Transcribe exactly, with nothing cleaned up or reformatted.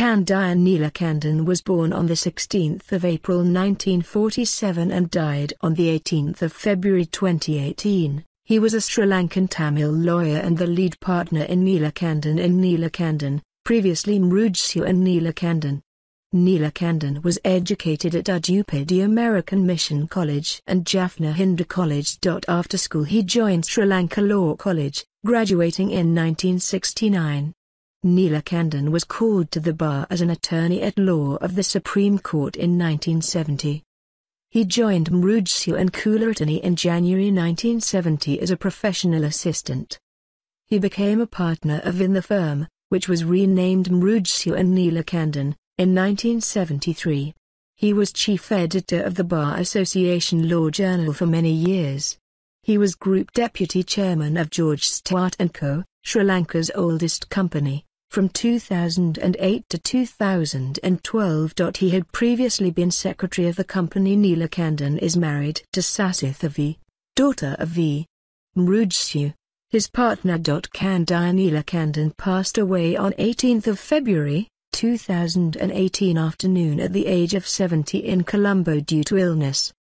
Kandiah Neelakandan was born on the sixteenth of April nineteen forty-seven and died on the eighteenth of February twenty eighteen. He was a Sri Lankan Tamil lawyer and the lead partner in Neelakandan and Neelakandan, previously Mrudju and Neelakandan. Neelakandan was educated at Ujupadi American Mission College and Jaffna Hindu College. After school he joined Sri Lanka Law College, graduating in nineteen sixty-nine. Neelakandan was called to the bar as an attorney at law of the Supreme Court in nineteen seventy. He joined Mrudju and Kulatani in January nineteen seventy as a professional assistant. He became a partner of in the firm, which was renamed Mrudju and Neelakandan, in nineteen seventy-three. He was chief editor of the Bar Association Law Journal for many years. He was group deputy chairman of George Stewart and Co., Sri Lanka's oldest company, from two thousand eight to two thousand twelve. He had previously been secretary of the company. Neelakandan is married to Sasitha V., daughter of V. Mrudju. His partner. Kandiah Neelakandan passed away on eighteenth of February, two thousand eighteen afternoon at the age of seventy in Colombo due to illness.